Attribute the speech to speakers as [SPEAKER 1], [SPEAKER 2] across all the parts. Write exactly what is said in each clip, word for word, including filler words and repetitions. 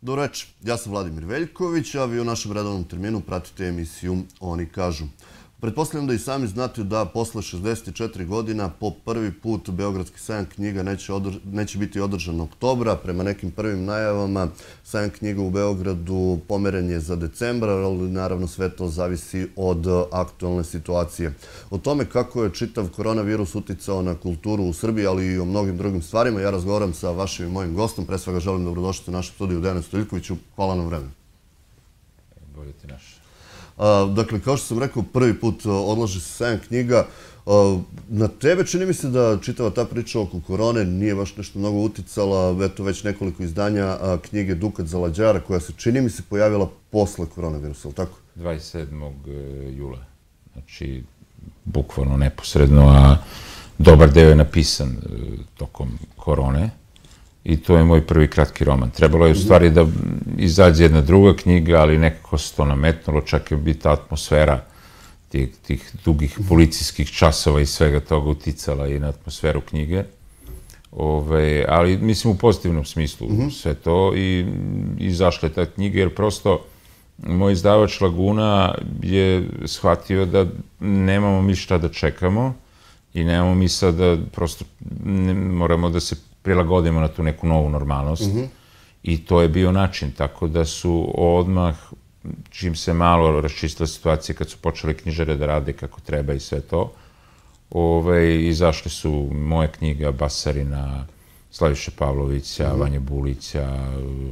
[SPEAKER 1] Dobro večer, ja sam Vladimir Veljković, a vi u našem redovnom terminu pratite emisiju Oni kažu. Pretpostavljam da i sami znate da posle šezdeset četiri godina po prvi put Beogradski sajam knjiga neće biti održan oktobra. Prema nekim prvim najavama sajam knjiga u Beogradu pomeren je za decembar, ali naravno sve to zavisi od aktualne situacije. O tome kako je čitav koronavirus uticao na kulturu u Srbiji, ali i o mnogim drugim stvarima, ja razgovaram sa vašim i mojim gostom. Pre svega želim dobrodošli u našem studiju Dejanu Stojiljkoviću. Hvala na vremenu.
[SPEAKER 2] Bolje ti naš.
[SPEAKER 1] Dakle, kao što sam rekao, prvi put odlaže se sajam knjiga. Na tebe čini mi se da čitava ta priča oko korone nije baš nešto mnogo uticala. Eto, već nekoliko izdanja knjige Dukat za lađara, koja se čini mi se pojavila posle koronavirusa, ali tako?
[SPEAKER 2] dvadeset sedmog jula. Znači, bukvalno neposredno, a dobar deo je napisan tokom korone. I to je moj prvi kratki roman. Trebalo je u stvari da izađe jedna druga knjiga, ali nekako se to nametnulo, čak je bi ta atmosfera tih dugih policijskih časova i svega toga uticala i na atmosferu knjige. Ali mislim u pozitivnom smislu sve to i izašla je ta knjiga, jer prosto moj izdavač Laguna je shvatio da nemamo mi šta da čekamo i nemamo mi sad da prosto moramo da se prilagodimo na tu neku novu normalnost i to je bio način, tako da su odmah, čim se malo raščistila situacija, kad su počeli knjižare da rade kako treba i sve to, izašli su moje knjiga Basarina, Slaviše Pavlovića, Vanje Bulića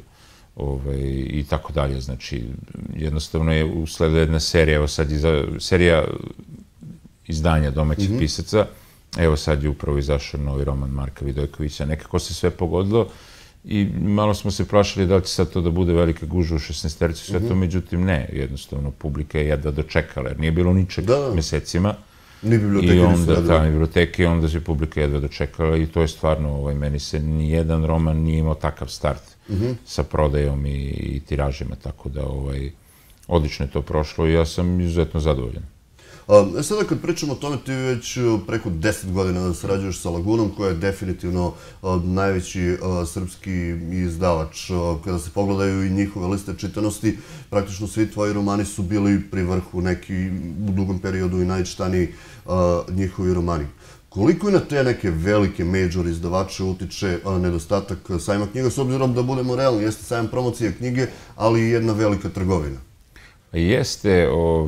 [SPEAKER 2] i tako dalje. Znači, jednostavno je usledila jedna serija, evo sad serija izdanja domaćih pisaca. Evo sad je upravo izašao novi roman Marka Vidojkovića. Nekako se sve pogodilo i malo smo se plašili da li će sad to da bude velika gužva u šesnaestericu, sve to, međutim ne. Jednostavno, publika je jedva dočekala, jer nije bilo ničeg mesecima.
[SPEAKER 1] Ni biblioteke nisu radile.
[SPEAKER 2] Da, ni biblioteke, onda se publika jedva dočekala i to je stvarno, meni se nijedan roman nije imao takav start sa prodajom i tiražima, tako da odlično je to prošlo i ja sam izuzetno zadovoljan.
[SPEAKER 1] Sada kad pričamo o tome, ti već preko deset godina sarađuješ sa Lagunom, koja je definitivno najveći srpski izdavač. Kada se pogledaju i njihove liste čitanosti, praktično svi tvoji romani su bili pri vrhu, neki u dugom periodu i najčitaniji njihovi romani. Koliko je na te neke velike major izdavače utiče nedostatak sajma knjiga, s obzirom da budemo realni, jeste sajam promocije knjige, ali i jedna velika trgovina?
[SPEAKER 2] Jeste,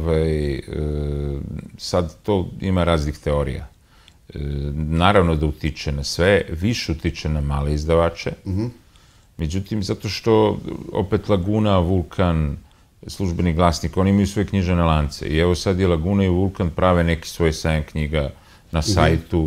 [SPEAKER 2] sad to ima raznih teorija. Naravno da utiče na sve, više utiče na male izdavače. Međutim, zato što opet Laguna, Vulkan, Službeni glasnik, oni imaju svoje knjižane lance. I evo sad i Laguna i Vulkan prave neki svoj sajam knjiga na sajtu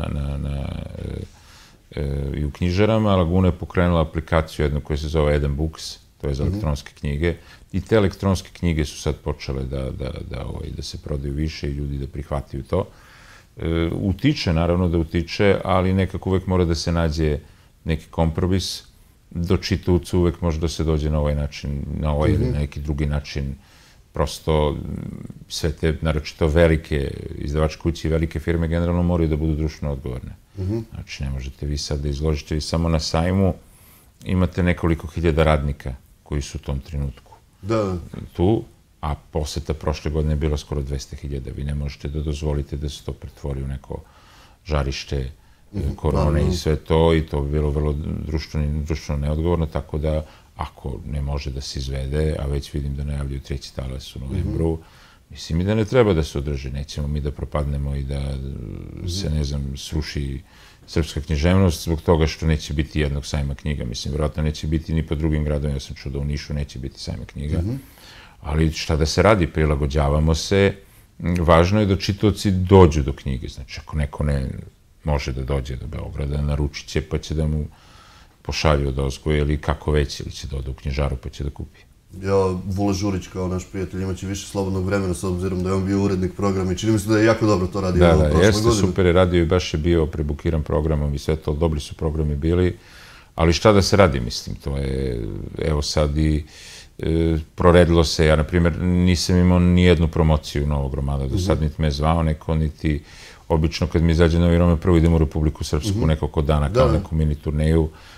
[SPEAKER 2] i u knjižarama. Laguna je pokrenula aplikaciju jednu koja se zove Eden Books, to je za elektronske knjige. I te elektronske knjige su sad počele da se prodaju više i ljudi da prihvataju to. Utiče, naravno da utiče, ali nekako uvek mora da se nađe neki kompromis. Do čitavca uvek može da se dođe na ovaj način, na ovaj ili neki drugi način. Prosto sve te, naročito velike izdavačke kuće i velike firme generalno moraju da budu društveno odgovorne. Znači, ne možete vi sad da izložite, vi samo na sajmu imate nekoliko hiljada radnika koji su u tom trenutku tu, a poseta prošle godine je bilo skoro dvesta hiljada. Vi ne možete da dozvolite da se to pretvori u neko žarište korone i sve to, i to bi bilo vrlo društveno neodgovorno, tako da ako ne može da se izvede, a već vidim da najavljuju treći talas u novembru, mislim i da ne treba da se održi. Nećemo mi da propadnemo i da se, ne znam, sruši srpska književnost zbog toga što neće biti jednog sajma knjiga. Mislim, vjerojatno neće biti ni po drugim gradovima. Ja sam čuo da u Nišu neće biti sajma knjiga. Ali šta da se radi? Prilagođavamo se. Važno je da čitaoci dođu do knjige. Znači, ako neko ne može da dođe do Beograda, naručit će pa će da mu pošalju od ozgo ili kako već, ili će da ode u knjižaru pa će da kupi.
[SPEAKER 1] Vule Žurić, kao naš prijatelj, imaće više slobodnog vremena s obzirom da je on bio urednik programa i čini mi se da je jako dobro to radio prošle godine.
[SPEAKER 2] Da, da, jeste, super je radio i baš je bio prebukiran programom i sve to, dobri su programi bili, ali šta da se radi, mislim, to je, evo sad i proredilo se, ja na primjer nisam imao ni jednu promociju novog romana, do sad niti me zvao neko, niti obično kad mi izađe novi roman, prvo idem u Republiku Srpsku nekoliko dana kao neku mini turneju,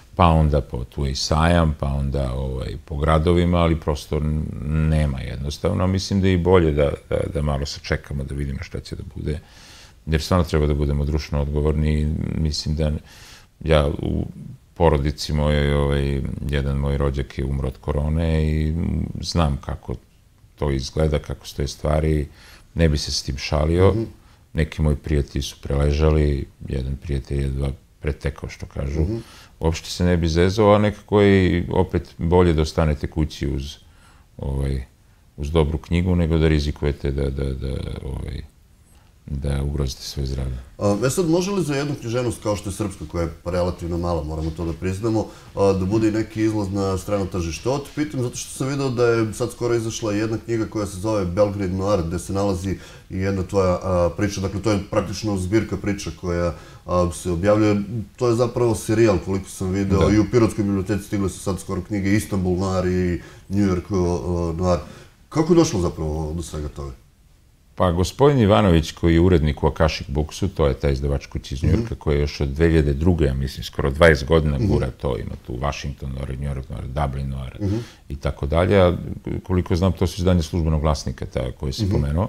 [SPEAKER 2] pa onda po tu je i sajam, pa onda ovaj, po gradovima, ali prosto nema jednostavno. Mislim da je i bolje da, da, da malo sačekamo, da vidimo šta će da bude, jer stvarno treba da budemo društveno odgovorni i mislim da ja u porodici mojoj, ovaj, jedan moj rođak je umro od korone i znam kako to izgleda, kako stoje stvari, ne bi se s tim šalio. Mm-hmm. Neki moji prijatelji su preležali, jedan prijatelj je jedva pretekao, što kažu. Mm-hmm. Uopšte se ne bi zezao, a nekako je opet bolje da ostanete kući uz, ovaj, uz dobru knjigu, nego da rizikujete da, da, da, ovaj, da ugrozite svoje zdravlje.
[SPEAKER 1] E sad, može li za jednu književnost kao što je srpska, koja je relativno mala, moramo to da priznamo, da bude i neki izlaz na strano tržište? Ovo te pitam zato što sam vidio da je sad skoro izašla jedna knjiga koja se zove Belgrade Noir, gde se nalazi i jedna tvoja priča. Dakle, to je praktično zbirka priča koja se objavljuje. To je zapravo serijal, koliko sam vidio. I u Pirotskoj biblioteci stigle su sad skoro knjige Istanbul Noir i New York Noir. Kako je došlo zapravo do svega toga?
[SPEAKER 2] Pa, gospodin Ivanović, koji je urednik u Akashic Booksu, to je taj izdavač kući iz Njujorka, koji je još od dve hiljade druge. ja mislim, skoro dvadeset godina gura to, ima tu Washington Noir, New York Noir, Dublin Noir i tako dalje. A koliko znam, to su izdanje Službenog glasnika, koje si pomenuo.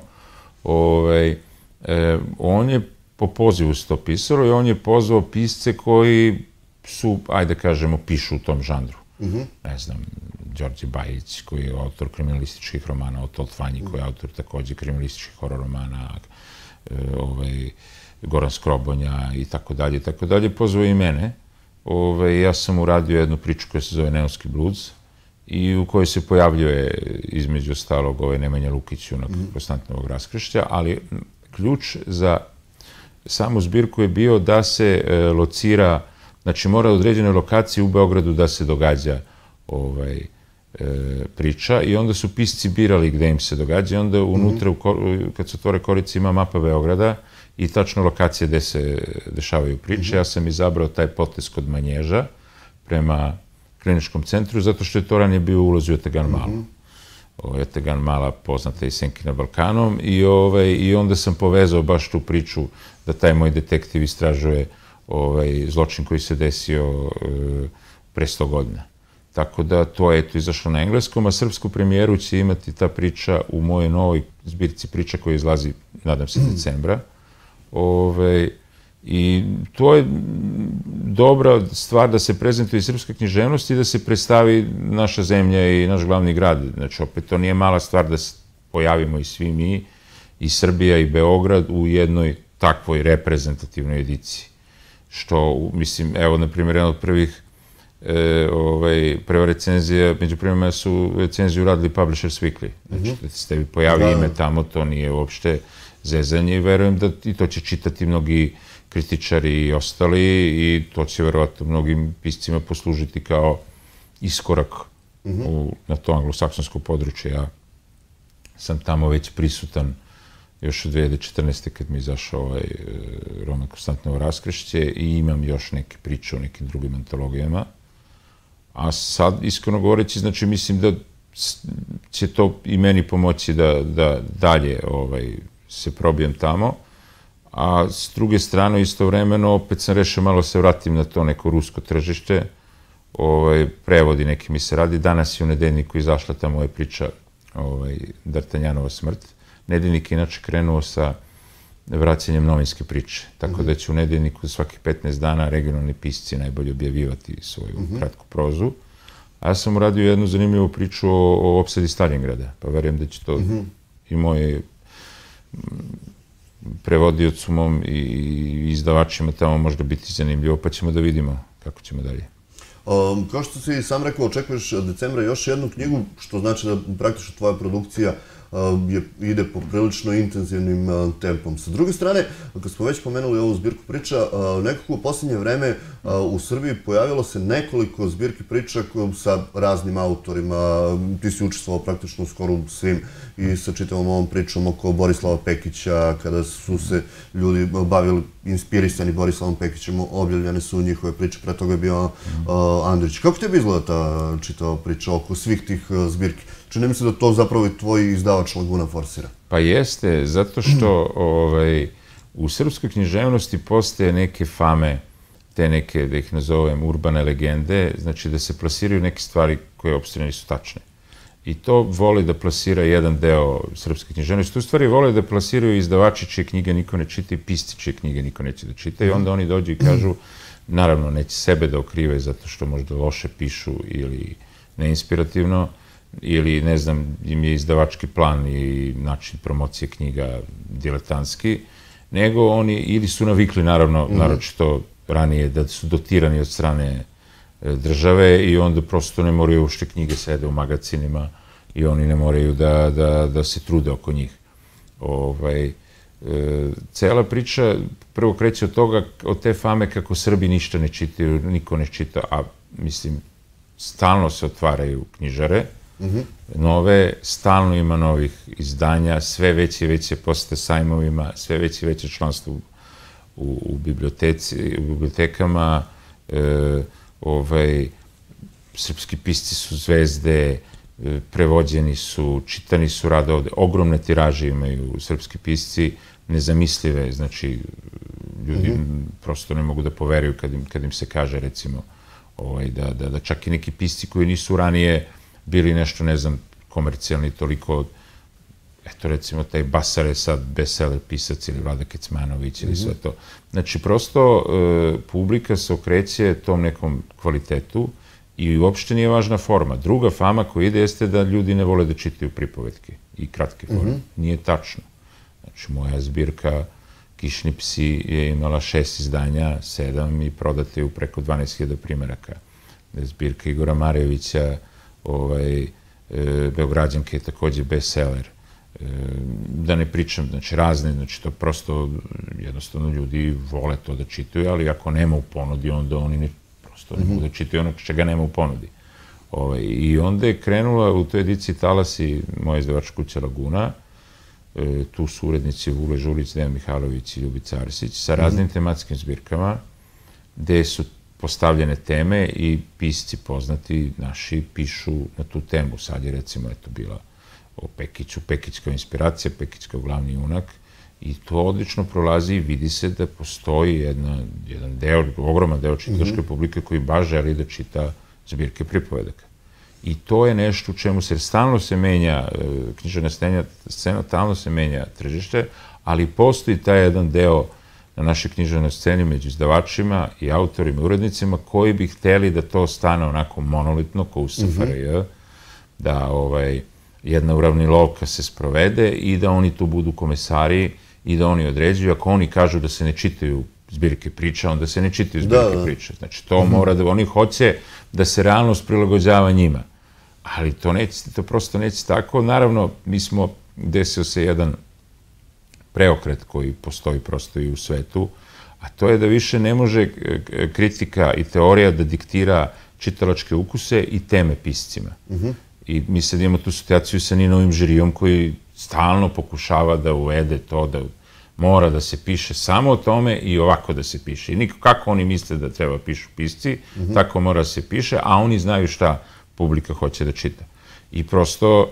[SPEAKER 2] On je po pozivu se to pisalo i on je pozvao pisce koji su, ajde kažemo, pišu u tom žanru. Ne znam, Đorđe Bajić, koji je autor kriminalističkih romana, Oto Otvanji, koji je autor takođe kriminalističkih horor romana, Goran Skrobonja i tako dalje, i tako dalje. Pozvao i mene. Ja sam uradio jednu priču koja se zove Neonski bluz i u kojoj se pojavljuje između ostalog Nemanja Lukić junak Konstantinovog raskršća, ali ključ za samu zbirku je bio da se locira, znači mora u određenoj lokaciji u Beogradu da se događa priča i onda su pisci birali gde im se događa i onda unutra, kad se otvore korice, ima mapa Beograda i tačno lokacije gde se dešavaju priče. Ja sam izabrao taj potez kod Manježa prema kliničkom centru, zato što je to ranije bio ulaz u Etegan Malu. Etegan Mala poznata i Senki na Balkanom i onda sam povezao baš tu priču da taj moj detektiv istražuje zločin koji se desio pre sto godina. Tako da to je eto izašlo na engleskom, a srpsku premijeru će imati ta priča u mojoj novoj zbirci priča koja izlazi, nadam se, decembra. I to je dobra stvar da se prezentuje i srpska književnost i da se predstavi naša zemlja i naš glavni grad. Znači, opet, to nije mala stvar da se pojavimo i svi mi, i Srbija i Beograd u jednoj takvoj reprezentativnoj ediciji. Što, mislim, evo, na primjer, jedan od prvih prva recenzija, među prvima su recenziju radili Publishers Weekly. Znači, da se tebi pojavi ime tamo, to nije uopšte zezanje i verujem da i to će čitati mnogi kritičari i ostali i to će verovatno mnogim piscima poslužiti kao iskorak na to anglosaksonsko područje. Ja sam tamo već prisutan još od dve hiljade četrnaeste. kad mi je izašao ovaj roman Konstantinovo raskršće i imam još neke priče o nekim drugim antologijama. A sad, iskreno govoreći, znači mislim da će to i meni pomoći da dalje se probijem tamo. A s druge strane, istovremeno, opet sam rešio malo se vratim na to neko rusko tržište. Prevodi neki mi se radi. Danas je u Nedeljniku izašla ta moja priča D'Artagnanova smrt. Nedeljnik je inače krenuo sa vraćanjem novinske priče. Tako da će u Nedeljniku svakih petnaest dana regionalni pisci najbolje objavljivati svoju kratku prozu. A ja sam uradio jednu zanimljivu priču o opsadi Stalingrada. Pa verujem da će to i moje prevodiocu mom i izdavačima tamo možda biti zanimljivo, pa ćemo da vidimo kako ćemo dalje.
[SPEAKER 1] Kao što si sam rekao, očekuješ decembra još jednu knjigu, što znači da praktično tvoja produkcija ide po prilično intenzivnim tempom. Sa druge strane, kad smo već pomenuli ovu zbirku priča, nekako u posljednje vreme u Srbiji pojavilo se nekoliko zbirki priča sa raznim autorima. Ti si učestvovao praktično skoro svim i sa čitavom ovom pričom oko Borislava Pekića, kada su se ljudi bavili inspirisani Borislavom Pekićem, objavljene su njihove priče, pre toga je bio Andrić. Kako tebi izgleda ta čitava priča oko svih tih zbirki? Čini mi se da to zapravo i tvoj izdavač Laguna forsira.
[SPEAKER 2] Pa jeste, zato što u srpskoj književnosti postoje neke fame te neke, da ih nazovem, urbane legende, znači da se plasiraju neke stvari koje uopšte nisu tačne. I to voli da plasira jedan deo srpske književnosti. U stvari vole da plasiraju izdavači čije knjige niko ne čita i pisci čije knjige niko neće da čita i onda oni dođu i kažu, naravno neće sebe da okrive zato što možda loše pišu ili neinspirativno, ili ne znam, im je izdavački plan i način promocije knjiga diletanski, nego oni ili su navikli, naravno, naročito ranije, da su dotirani od strane države i onda prosto ne moraju uopšte knjige sede u magacinima i oni ne moraju da se trude oko njih. Cela priča prvo kreće od toga, od te fame kako Srbi ništa ne čitaju, niko ne čita, a mislim, stalno se otvaraju knjižare, nove, stalno ima novih izdanja, sve veće i veće posete sajmovima, sve veće i veće članstvo u bibliotekama, srpski pisci su zvezde, prevođeni su, čitani su rado ovde, ogromne tiraže imaju srpski pisci, nezamislive, znači ljudi prosto ne mogu da poveruju kad im se kaže, recimo, da čak i neki pisci koji nisu ranije bili nešto, ne znam, komercijalni, toliko, eto recimo taj Basar je sad bestseller pisac ili Vlada Kecmanović ili sve to. Znači prosto publika se okreće tom nekom kvalitetu i uopšte nije važna forma. Druga fama koja ide jeste da ljudi ne vole da čitaju pripovetke i kratke forme. Nije tačno. Znači moja zbirka Kišni psi je imala šest izdanja, sedam i prodate u preko dvanaest hiljada primeraka. Zbirka Igora Marjevića, Beograđanke je takođe bestseller. Da ne pričam, znači razne, znači to prosto jednostavno ljudi vole to da čitaju, ali ako nema u ponudi, onda oni prosto ne mogu da čitaju ono čega nema u ponudi. I onda je krenula u toj ediciji Talasi moja izdavačka kuća Laguna, tu su urednici Vule Žulić, Dejan Mihajlović i Ljubica Arsić, sa raznim tematskim zbirkama, gde su postavljene teme i pisci poznati naši pišu na tu temu. Sad je recimo eto bila o Pekiću, Pekić kao inspiracija, Pekić kao glavni junak i to odlično prolazi i vidi se da postoji jedan deo, ogroman deo čitalačke publike koji baš želi da čita zbirke pripovedaka. I to je nešto u čemu se stalno se menja književna scena, stalno se menja tržište, ali postoji taj jedan deo na našoj književnoj sceni među izdavačima i autorima i urednicima koji bi hteli da to stane onako monolitno, kao u S F R J, da jedna uravnilovka se sprovede i da oni tu budu komesari i da oni određuju. Ako oni kažu da se ne čitaju zbirke priča, onda se ne čitaju zbirke priča. Znači, to mora da... Oni hoće da se realnost prilagođava njima. Ali to prosto neće tako. Naravno, mi smo, desio se jedan preokret koji postoji prosto i u svetu, a to je da više ne može kritika i teorija da diktira čitalačke ukuse i teme piscima. I mi sad imamo tu situaciju sa Ninovim žirijom koji stalno pokušava da uvede to da mora da se piše samo o tome i ovako da se piše. I kako oni misle da treba pišu pisci, tako mora da se piše, a oni znaju šta publika hoće da čita. I prosto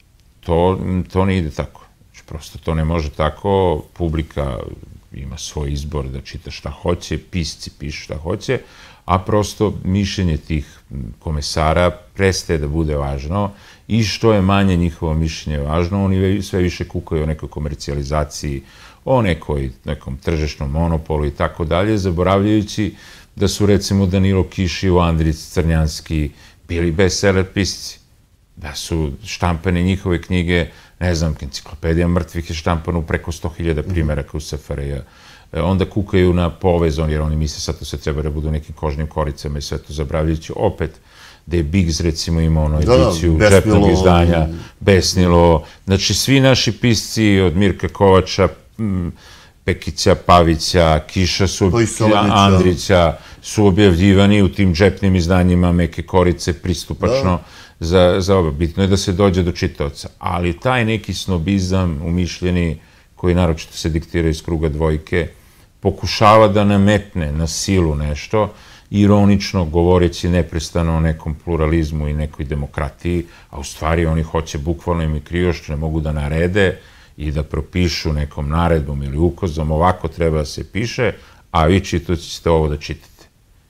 [SPEAKER 2] to ne ide tako. Prosto to ne može tako, publika ima svoj izbor da čita šta hoće, pisci pišu šta hoće, a prosto mišljenje tih komesara prestaje da bude važno i što je manje njihovo mišljenje važno, oni sve više kukaju o nekoj komercijalizaciji, o nekom tržišnom monopolu i tako dalje, zaboravljajući da su recimo Danilo Kišiv, Andrić Crnjanski bili bestseller pisci, da su štampane njihove knjige, ne znam, enciklopedija mrtvih je štampana u preko sto hiljada primeraka u S F R J. Onda kukaju na povez, jer oni misle sad to sve treba da budu nekim kožnim koricama i sve to zabravljajući. Opet, da je Biggs recimo imao ono ediciju džepnog izdanja, Besnilo. Znači, svi naši pisci od Mirka Kovača, Pekića, Pavića, Kiša, Andrića su objavljivani u tim džepnim izdanjima Meke korice, pristupačno za oba. Bitno je da se dođe do čitaoca. Ali taj neki snobizam umišljeni, koji naročito se diktira iz kruga dvojke, pokušava da nametne na silu nešto, ironično govoreći neprestano o nekom pluralizmu i nekoj demokratiji, a u stvari oni hoće bukvalno im i krijošću, ne mogu da narede i da propišu nekom naredbom ili ukozom, ovako treba da se piše, a vi ćete ovo da čitate.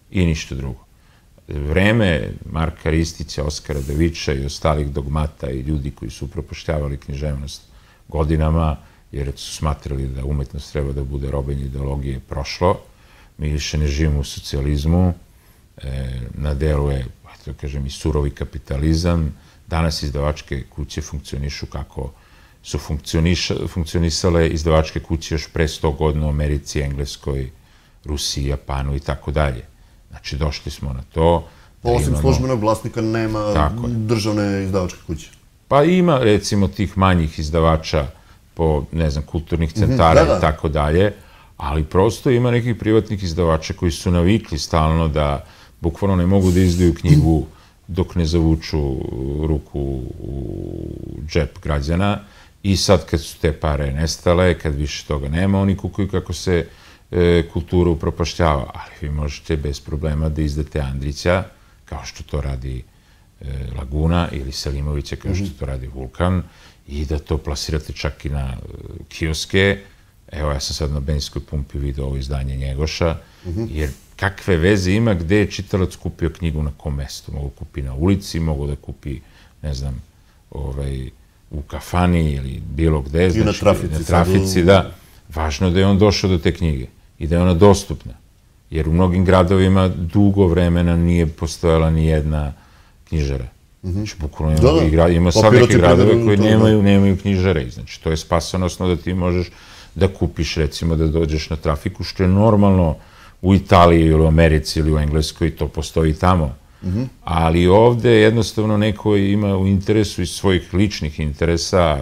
[SPEAKER 2] i ništa drugo. Vreme Marka Ristića, Oskara Davića i ostalih dogmata i ljudi koji su upropaštavali književnost godinama, jer su smatrali da umetnost treba da bude robenje ideologije, prošlo. Mi više ne živimo u socijalizmu, na delu je, da kažem, i surovi kapitalizam. Danas izdavačke kuće funkcionišu kako su funkcionisale izdavačke kuće još pre sto godina u Americi, Engleskoj, Rusiji, Japanu i tako dalje. Znači, došli smo na to.
[SPEAKER 1] Osim službenog vlasnika nema državne izdavačke kuće.
[SPEAKER 2] Pa ima, recimo, tih manjih izdavača po, ne znam, kulturnih centara i tako dalje, ali prosto ima nekih privatnih izdavača koji su navikli stalno da bukvalno ne mogu da izdaju knjigu dok ne zavuču ruku u džep građana i sad kad su te pare nestale, kad više toga nema, oni kukuju kako se kultura upropašćava, ali vi možete bez problema da izdate Andrića, kao što to radi Laguna, ili Selimovića, kao što to radi Vulkan, i da to plasirate čak i na kioske. Evo, ja sam sad na benzinskoj pumpi vidio ovo izdanje Njegoša, jer kakve veze ima gde je čitalac kupio knjigu na kom mestu. Mogu kupi na ulici, mogu da kupi, ne znam, u kafani ili bilo gde.
[SPEAKER 1] I na trafici.
[SPEAKER 2] Na trafici, da. Važno je da je on došao do te knjige i da je ona dostupna. Jer u mnogim gradovima dugo vremena nije postojala ni jedna knjižara. Znači, bukvalno ima sad neke gradove koji nemaju knjižare. Znači, to je spasonosno da ti možeš da kupiš, recimo, da dođeš na trafiku, što je normalno u Italiji ili u Americi ili u Engleskoj, to postoji tamo. Ali ovde jednostavno neko ima u interesu iz svojih ličnih interesa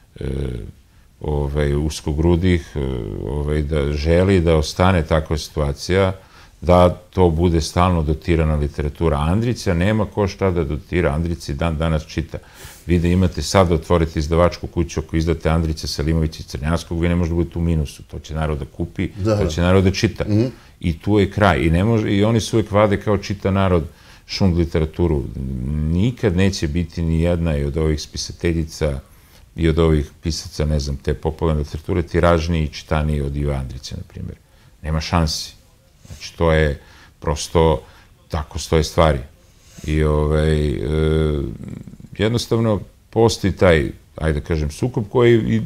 [SPEAKER 2] uskogrudih, da želi da ostane takva situacija, da to bude stalno dotirana literatura. Andrića nema ko šta da dotira, Andrić i dan danas čita. Vi da imate sad da otvorite izdavačku kuću, ako izdate Andrića, Selimovića i Crnjanskog, vi ne možete budete u minusu. To će narod da kupi, to će narod da čita. I tu je kraj. I oni se uvek vade kao čita narod šund literaturu. Nikad neće biti ni jedna i od ovih spisateljica i od ovih pisaca, ne znam, te popularne literature, tiražniji i čitaniji od Iva Andrića, na primjer. Nema šansi. Znači, to je prosto, tako stoje stvari. I jednostavno postoji taj, ajde da kažem, sukob koji je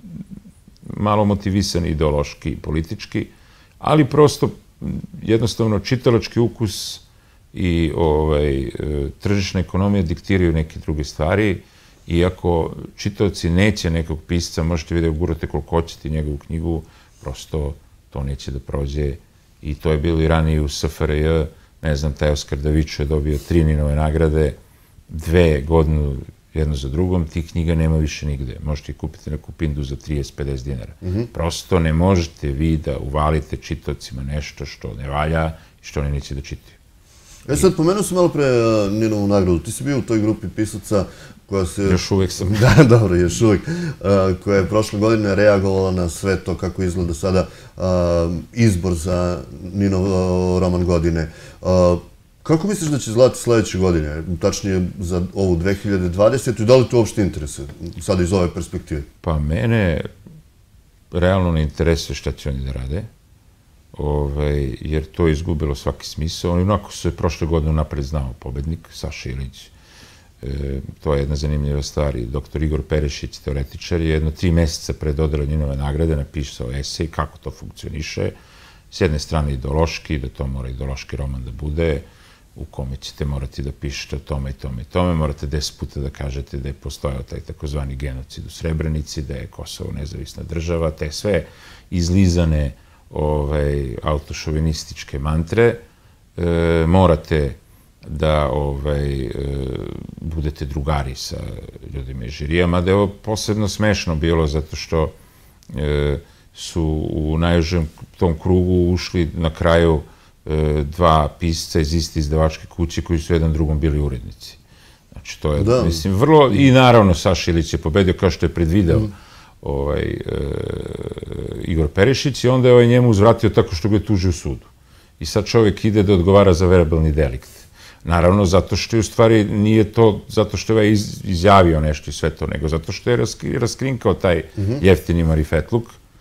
[SPEAKER 2] malo motivisan ideološki i politički, ali prosto jednostavno čitalački ukus i tržišna ekonomija diktiraju neke druge stvari. I ako čitaoci neće nekog pisca, možete vidjeti da gurate koliko hoćete njegovu knjigu, prosto to neće da prođe. I to je bilo i ranije u S F R J, ne znam, taj Oskar Davić je dobio tri Ninove nagrade, dve godinu jedno za drugom, tih knjiga nema više nigde. Možete ih kupiti na Kupindu za trideset do pedeset dinara. Prosto ne možete vi da uvalite čitaocima nešto što ne valja i što oni neće da čitaju.
[SPEAKER 1] E sad, pomenuo sam malo pre Ninovu nagradu. Ti si bio u toj grupi pisaca koja se...
[SPEAKER 2] Još uvek sam.
[SPEAKER 1] Da, dobro, još uvek. Koja je prošle godine reagovala na sve to kako izgleda sada izbor za Ninov roman godine. Kako misliš da će izgledati sledeće godine, tačnije za ovu dve hiljade dvadesetu i da li to uopšte interesuje sada iz ove perspektive?
[SPEAKER 2] Pa mene realno ne interesuje šta će oni da rade, jer to je izgubilo svaki smisao. Onako se prošle godine napred znao pobednik, Saša Ilić. To je jedna zanimljiva stvar. Doktor Igor Perešić, teoretičar, je jedno tri meseca pred dodelu Ninove nagrade napisao esej kako to funkcioniše. S jedne strane ideološki, da to mora ideološki roman da bude, u kome ćete morati da pišete o tome i tome i tome. Morate deset puta da kažete da je postojao taj takozvani genocid u Srebrenici, da je Kosovo nezavisna država, te sve izlizane autošovinističke mantre. Morate da budete drugari sa ljudima iz žirija, mada je ovo posebno smešno bilo zato što su u najužem tom krugu ušli na kraju dva pisca iz iste izdavačke kuće koji su jedan drugom bili urednici. Znači, to je, mislim, vrlo... I naravno, Saša Ilić je pobedio kao što je predvideo Igor Perišić i onda je njemu uzvratio tako što ga je tužio u sudu. I sad čovjek ide da odgovara za verbalni delikt. Naravno, zato što je u stvari nije to zato što je izjavio nešto i sve to, nego zato što je raskrinkao taj jeftini marifetluk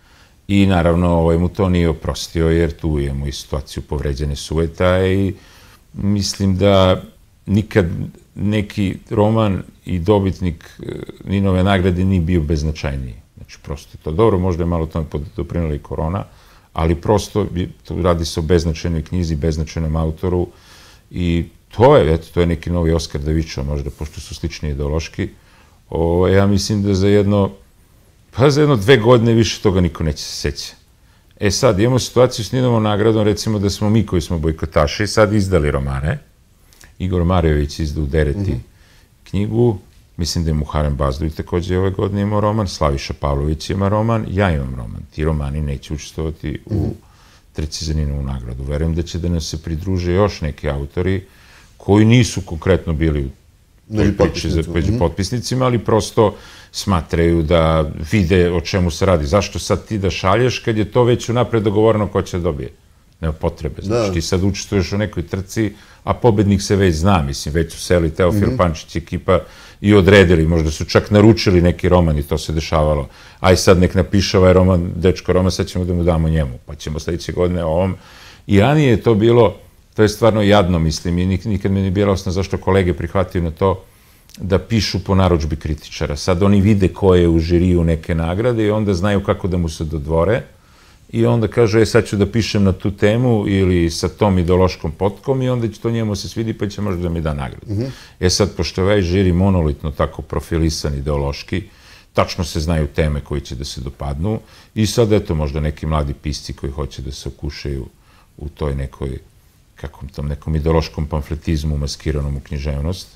[SPEAKER 2] I naravno mu to nije oprostio jer tu imamo i situaciju povređene sujeta i mislim da nikad neki roman i dobitnik Ninove nagrade nije bio beznačajniji. Znači, prosto je to dobro, možda je malo tome doprinela i korona, ali prosto radi se o beznačajnoj knjizi, beznačajnom autoru i to je, eto, to je neki novi Oskar Davičo, možda, pošto su slični ideološki. Ja mislim da za jedno, pa za jedno dve godine više toga niko neće se seća. E sad, imamo situaciju s Ninovom nagradom, recimo da smo mi koji smo bojkotaši sad izdali romane. Igor Marjović izdao u Dereti knjigu, mislim da je Muharem Bazduj takođe ove godine imao roman, Slaviša Pavlović ima roman, ja imam roman. Ti romani neće učestvovati u trci za Ninovu nagradu. Verujem da će da nam se pridruže još neki autori koji nisu konkretno bili u toj priči među potpisnicima, ali prosto smatraju da vide o čemu se radi. Zašto sad ti da šalješ kad je to već unapred dogovoreno ko će dobije? Nema potrebe. Znači, ti sad učestvuješ u nekoj trci, a pobednik se već zna, mislim, već su seli Teofil Pančić ekipa i odredili, možda su čak naručili neki roman i to se dešavalo. Aj sad nek napiše ovaj roman, dečko roman, sad ćemo da mu damo njemu, pa ćemo sledeće godine o ovom. I ranije je to bilo, to je stvarno jadno, mislim, i nikad mi nije bilo osnovno zašto kolege prihvataju na to da pišu po narudžbi kritičara. Sad oni vide ko je u žiriju neke nagrade i onda znaju kako da mu se dodvore i onda kaže, e, sad ću da pišem na tu temu ili sa tom ideološkom potkom i onda će to njemu se svidi pa će možda da mi da nagradu. E sad, pošto je ovaj žiri monolitno tako profilisan ideološki, tačno se znaju teme koji će da se dopadnu i sad, eto, možda neki mladi pisci koji hoće da se okušaju u toj nekoj, kakvom tom nekom ideološkom pamfletizmu maskiranom u književnost,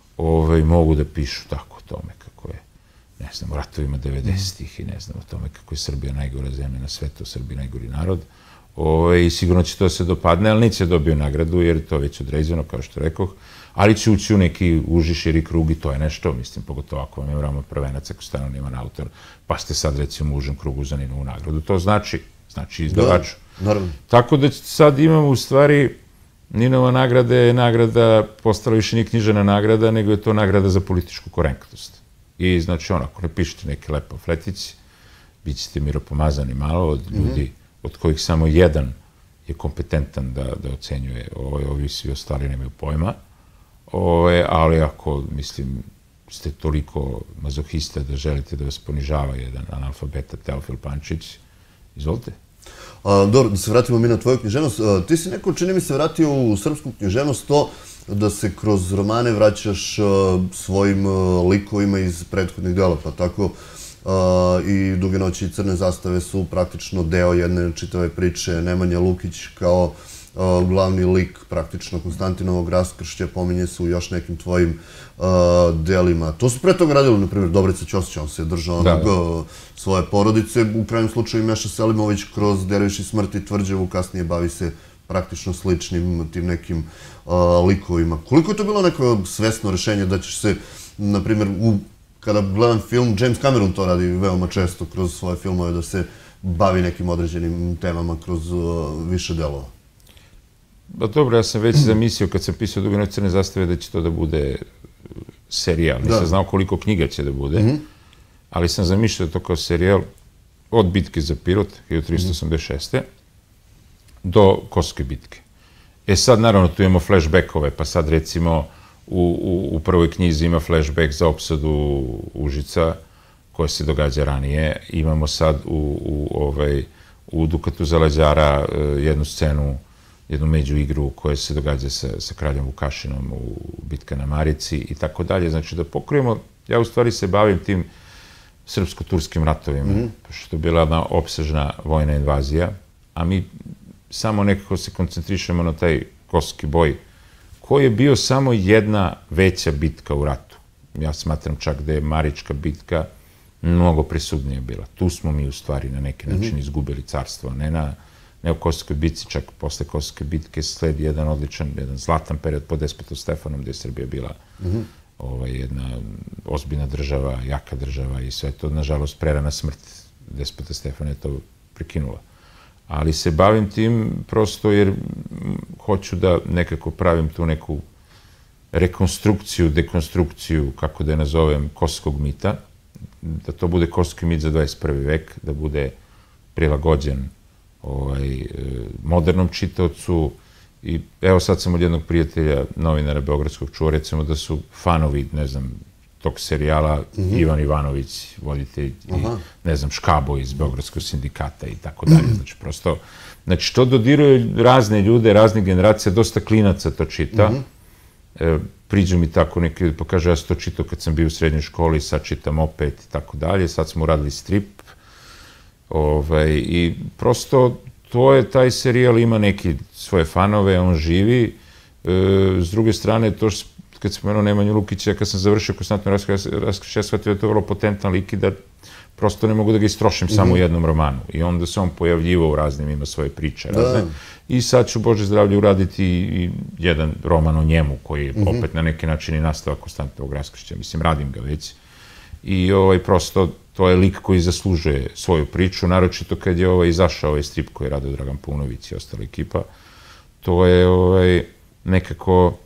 [SPEAKER 2] mogu da pišu tako o tome kako je, ne znam, o ratovima devedesetih i ne znam, o tome kako je Srbija najgora zemlja na svetu, Srbija najgori narod. I sigurno će to se dopadne, ali neće dobio nagradu jer je to već određeno, kao što rekoh, ali će ući u neki uži, širi krug i to je nešto, mislim, pogotovo ako vam je Vramo prvenac, ako stano niman autor, pa ste sad recimo u užem krugu za Ninovu nagradu. To znači, znači izdavaču. Tako da sad imamo u stvari Ninova nagrada je nagrada, postala više nije književna nagrada, nego je to nagrada za političku korektnost. I znači, ono, ako ne pišete neke lepo fletici, bit ćete miropomazani malo od ljudi od kojih samo jedan je kompetentan da ocenjuje, ovi svi ostali nemaju pojma, ali ako, mislim, ste toliko mazohista da želite da vas ponižava jedan analfabeta Teofil Pančić, izvolite.
[SPEAKER 1] Dobro, da se vratimo mi na tvoju književnost. Ti si neko, čini mi se, vratio u srpsku književnost to da se kroz romane vraćaš svojim likovima iz prethodnih dela, pa tako i Duge noći i Crne zastave su praktično deo jedne čitave priče. Nemanja Lukić kao glavni lik praktično Konstantinovog raskršća pominje se u još nekim tvojim delima. To su pre toga radili, na primjer, Dobrica Ćosić, on se držao onog svoje porodice, u krajnjem slučaju Meša Selimović kroz Derviš i smrt i Tvrđavu, kasnije bavi se praktično sličnim tim nekim likovima. Koliko je to bilo neko svesno rešenje da ćeš se, na primjer, kada gledam film, James Cameron to radi veoma često kroz svoje filmove, da se bavi nekim određenim temama kroz više delova?
[SPEAKER 2] Ba dobro, ja sam već zamislio kad sam pisao Duge noći Crne zastave da će to da bude serijal. Nisam znao koliko knjiga će da bude, ali sam zamišljao to kao serijal od bitke za Pirot hiljadu trista osamdeset šeste. do Kosovske bitke. E sad, naravno, tu imamo flashbackove, pa sad recimo u prvoj knjizi ima flashback za opsadu Užica, koja se događa ranije. Imamo sad u Dukatu Zalađara jednu scenu, jednu među igru koja se događa sa kraljom Vukašinom u bitka na Marici i tako dalje. Znači da pokrijemo, ja u stvari se bavim tim srpsko-turskim ratovima, što je bila jedna opsežna vojna invazija, a mi samo nekako se koncentrišemo na taj Kosovski boj, koji je bio samo jedna veća bitka u ratu. Ja smatram čak da je Marička bitka mnogo prisudnija bila. Tu smo mi u stvari na neki način izgubili carstvo, ne na ne u Kosovskoj bitci, čak posle Kosovske bitke sledi jedan odličan, jedan zlatan period pod Despotom Stefanom, gde je Srbija bila jedna ozbiljna država, jaka država i sve to, nažalost, prerana smrt Despota Stefana je to prekinula. Ali se bavim tim prosto jer hoću da nekako pravim tu neku rekonstrukciju, dekonstrukciju, kako da je nazovem, kosovskog mita, da to bude kosovski mit za dvadeset prvi vek, da bude prilagođen modernom čitaocu. I evo sad sam od jednog prijatelja, novinara beogradskog, čuo recimo da su fanovi, ne znam, tog serijala Ivan Ivanović, voditelj, i ne znam, Škabo iz Beogradskog sindikata i tako dalje. Znači, prosto, znači, to dodiruje razne ljude, razne generacije, dosta klinaca to čita. Priđu mi tako neki, pa kaže, ja sam to čitao kad sam bio u srednjoj školi, sad čitam opet i tako dalje, sad smo uradili strip. I prosto, to je, taj serijal ima neki svoje fanove, on živi. S druge strane, to što, kad sam imao Nemanju Lukića, kad sam završio Konstantno raskrišće, ja shvatio da je to vrlo potentan lik i da prosto ne mogu da ga istrošim samo u jednom romanu. I onda se on pojavljivao u raznim, ima svoje priče razne. I sad ću, Bože zdravlje, uraditi i jedan roman o njemu, koji je opet na neki način i nastava Konstantnog raskrišća. Mislim, radim ga već. I prosto, to je lik koji zaslužuje svoju priču, naročito kad je izašao ovaj strip koji je radio Dragan Paunović i ostala ekipa. To je nekako